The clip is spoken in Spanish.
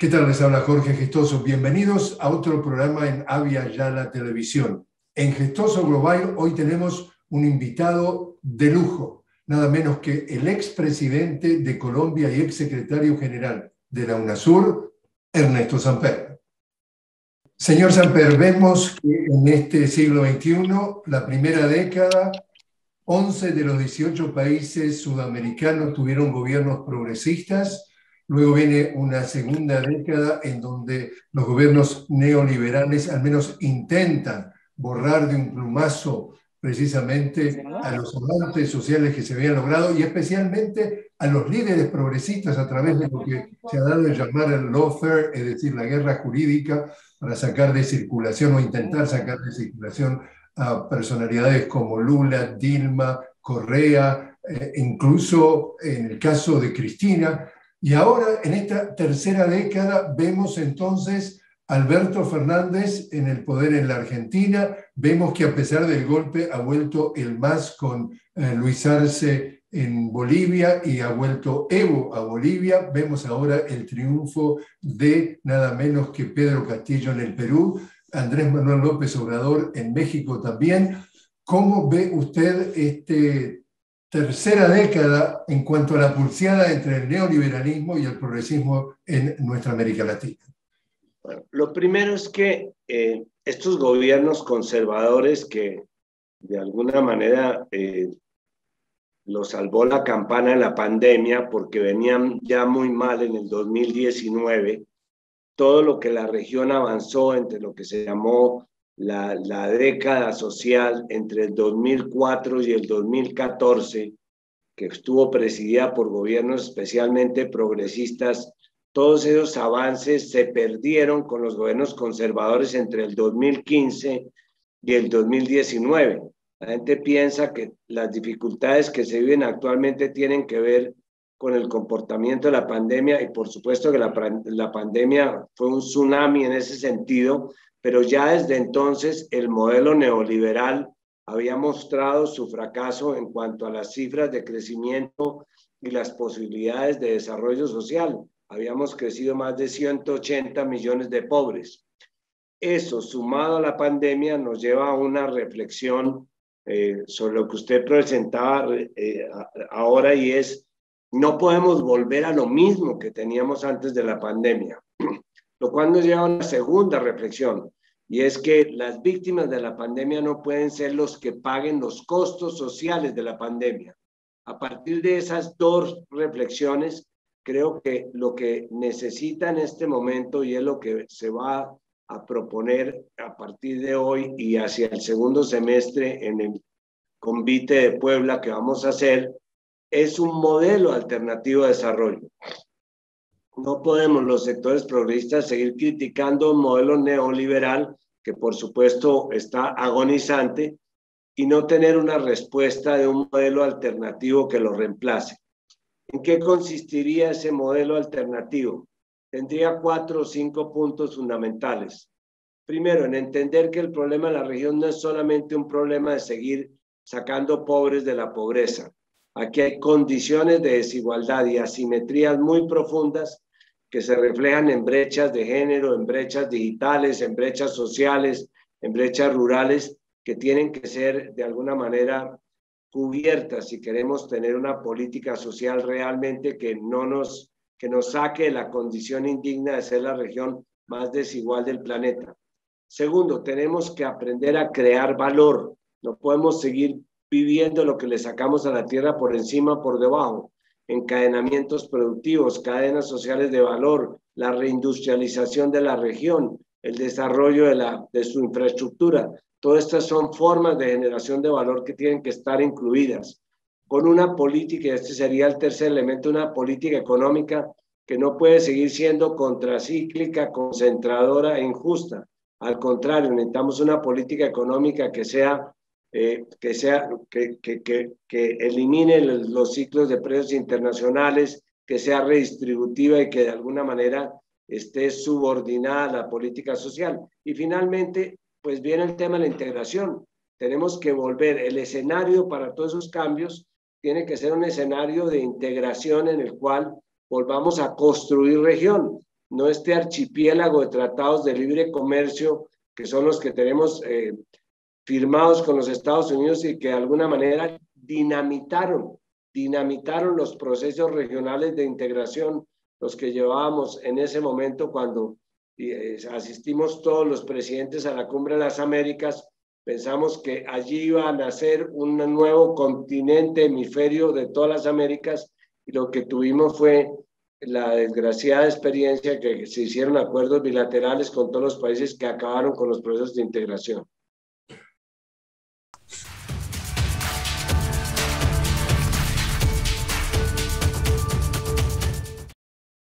¿Qué tal? Les habla Jorge Gestoso. Bienvenidos a otro programa en Avia Yala Televisión. En Gestoso Global hoy tenemos un invitado de lujo, nada menos que el expresidente de Colombia y exsecretario general de la UNASUR, Ernesto Samper. Señor Samper, vemos que en este siglo XXI, la primera década, 11 de los 18 países sudamericanos tuvieron gobiernos progresistas. Luego viene una segunda década en donde los gobiernos neoliberales al menos intentan borrar de un plumazo precisamente a los avances sociales que se habían logrado y especialmente a los líderes progresistas a través de lo que se ha dado de llamar el lawfare, es decir, la guerra jurídica para sacar de circulación o intentar sacar de circulación a personalidades como Lula, Dilma, Correa, incluso en el caso de Cristina. Y ahora, en esta tercera década, vemos entonces a Alberto Fernández en el poder en la Argentina. Vemos que a pesar del golpe ha vuelto el MAS con Luis Arce en Bolivia y ha vuelto Evo a Bolivia. Vemos ahora el triunfo de nada menos que Pedro Castillo en el Perú, Andrés Manuel López Obrador en México también. ¿Cómo ve usted tercera década en cuanto a la pulseada entre el neoliberalismo y el progresismo en nuestra América Latina? Bueno, lo primero es que estos gobiernos conservadores que de alguna manera los salvó la campana en la pandemia porque venían ya muy mal en el 2019, todo lo que la región avanzó entre lo que se llamó la década social entre el 2004 y el 2014, que estuvo presidida por gobiernos especialmente progresistas, todos esos avances se perdieron con los gobiernos conservadores entre el 2015 y el 2019. La gente piensa que las dificultades que se viven actualmente tienen que ver con el comportamiento de la pandemia y por supuesto que la pandemia fue un tsunami en ese sentido, pero ya desde entonces el modelo neoliberal había mostrado su fracaso en cuanto a las cifras de crecimiento y las posibilidades de desarrollo social. Habíamos crecido más de 180 millones de pobres. Eso, sumado a la pandemia, nos lleva a una reflexión sobre lo que usted presentaba ahora, y es: no podemos volver a lo mismo que teníamos antes de la pandemia, lo cual nos lleva a una segunda reflexión, y es que las víctimas de la pandemia no pueden ser los que paguen los costos sociales de la pandemia. A partir de esas dos reflexiones, creo que lo que necesita en este momento, y es lo que se va a proponer a partir de hoy y hacia el segundo semestre en el convite de Puebla que vamos a hacer, es un modelo alternativo de desarrollo. No podemos los sectores progresistas seguir criticando un modelo neoliberal que por supuesto está agonizante y no tener una respuesta de un modelo alternativo que lo reemplace. ¿En qué consistiría ese modelo alternativo? Tendría 4 o 5 puntos fundamentales. Primero, en entender que el problema de la región no es solamente un problema de seguir sacando pobres de la pobreza. Aquí hay condiciones de desigualdad y asimetrías muy profundas que se reflejan en brechas de género, en brechas digitales, en brechas sociales, en brechas rurales, que tienen que ser de alguna manera cubiertas si queremos tener una política social realmente que nos saque de la condición indigna de ser la región más desigual del planeta. Segundo, tenemos que aprender a crear valor. No podemos seguir viviendo lo que le sacamos a la tierra por encima, por debajo. Encadenamientos productivos, cadenas sociales de valor, la reindustrialización de la región, el desarrollo de su infraestructura. Todas estas son formas de generación de valor que tienen que estar incluidas con una política, y este sería el tercer elemento, una política económica que no puede seguir siendo contracíclica, concentradora e injusta. Al contrario, necesitamos una política económica que elimine los ciclos de precios internacionales, que sea redistributiva y que de alguna manera esté subordinada a la política social. Y finalmente, pues viene el tema de la integración. Tenemos que volver, el escenario para todos esos cambios tiene que ser un escenario de integración en el cual volvamos a construir región. no este archipiélago de tratados de libre comercio que son los que tenemos firmados con los Estados Unidos y que de alguna manera dinamitaron los procesos regionales de integración, los que llevábamos en ese momento cuando asistimos todos los presidentes a la Cumbre de las Américas. Pensamos que allí iba a nacer un nuevo continente, hemisferio de todas las Américas, y lo que tuvimos fue la desgraciada experiencia que se hicieron acuerdos bilaterales con todos los países que acabaron con los procesos de integración.